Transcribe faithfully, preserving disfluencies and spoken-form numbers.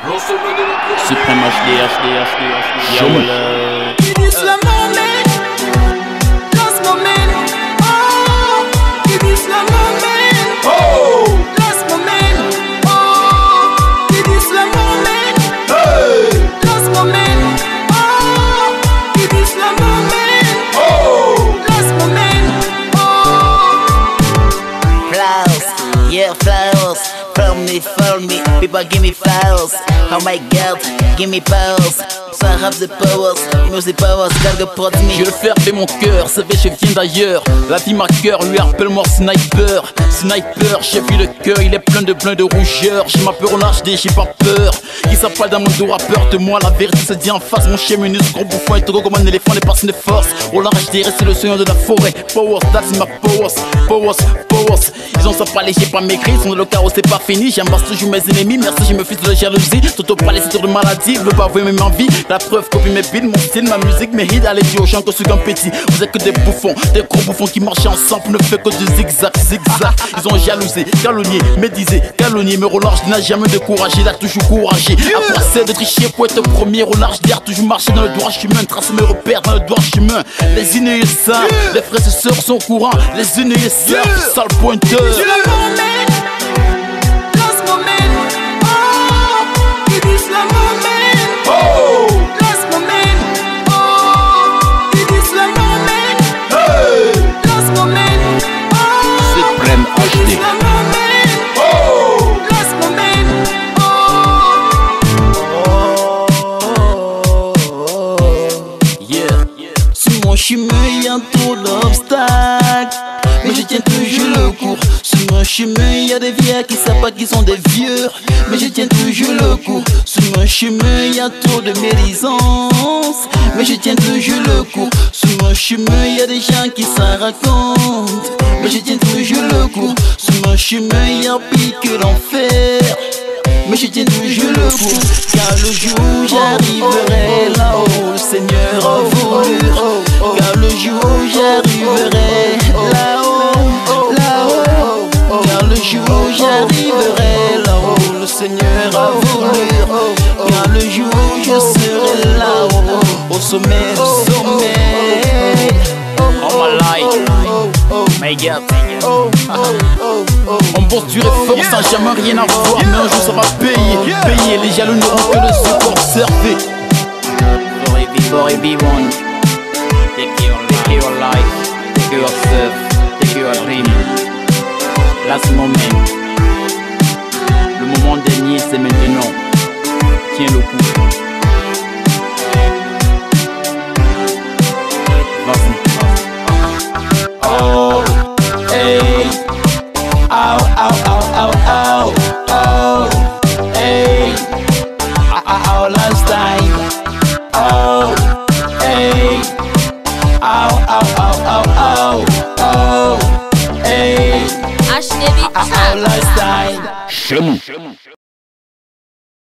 Supreme H D, H D, H D, H D. Show me. It is the moment, last moment. Oh, it is the moment. Oh, Last moment. Oh, it is the moment. hey, Last moment. Oh, it is the moment. oh. Last moment. Oh. Flowers, yeah, flowers. Follow me, follow me, people give me flowers. Oh my God, give me powers. So I have the powers, music powers, gotta prod me. Je le fais de mon cœur, savez je viens d'ailleurs. La vie ma cœur, lui appelle-moi Sniper. Sniper, j'ai vu le cœur, il est plein de plein de rougeur. J'ai ma peur en H D, j'ai pas peur. Qui s'appelle dans mon dos rappeur de moi, la vérité se dit en face. Mon chien minus, gros bouffon, est trop comme un éléphant, les personnes de force. Au large, je dirais c'est le seigneur de la forêt. Powers, that's my powers, powers, powers. Ils ont ça parlé, j'ai pas maigri, ils sont dans le carreau, c'est pas fini. J'embrasse toujours mes ennemis, merci, je me fiche de la jalousie. Toto parler, c'est de maladie, veux pas voir même envie. La preuve, copie mes beats, mon style, ma musique, mes hits. Allez, dis aux gens que je suis un petit. Vous êtes que des bouffons, des gros bouffons qui marchent ensemble, ne fait que du zigzag, zigzag. Ils ont jalousé, calomnié, médisé, calomnié. Mais au large, n'a jamais découragé, il a toujours couragé. À forcer de tricher pour être premier au large, d'air, toujours marcher dans le droit chemin, tracer mes repères dans le droit chemin. Les innocents, les frères et sœurs sont au courant, les innocents, sale pointeur. The moment, last moment. Oh, it is the moment. Oh, Last moment. Oh, it is the moment. hey, Last moment. Oh, Supreme it H is D. the moment. oh. Last moment. Oh. Yeah. Sur mon chemin, y a trop d'obstacles, mais je tiens toujours le coup. Sur mon chemin, y a des vieux qui savent pas qu'ils sont des vieux, mais je tiens toujours le coup. Sur mon chemin, y a trop de médisance, mais je tiens toujours le coup. Sur mon chemin, y a des gens qui s'en racontent, mais je tiens toujours le coup. Sur mon chemin, y a pire que l'enfer, mais je tiens toujours le coup. Car le jour où j'arriverai là-haut, le Seigneur a voulu. Car le jour où j'arriverai là-haut, là-haut. Car le jour où j'arriverai là-haut, le Seigneur a voulu. Car le jour où je serai là-haut, au sommet, au sommet. All my life, my God. On bosse du réforme sans jamais rien avoir, mais un jour ça va payer. Payer, les jaloux n'auront que le support servi. For everyone, take your, take your life, take yourself, take your dream. Last moment, le moment dernier c'est maintenant. Tiens le coup. Vas-y. Oh, hey, ow, ow, ow, ow, ow, oh, hey, ow, ow, last time. Oh, hey, ow, ow, ow, ow, ow, oh, hey, H D B ow, ow, last time. Chez nous.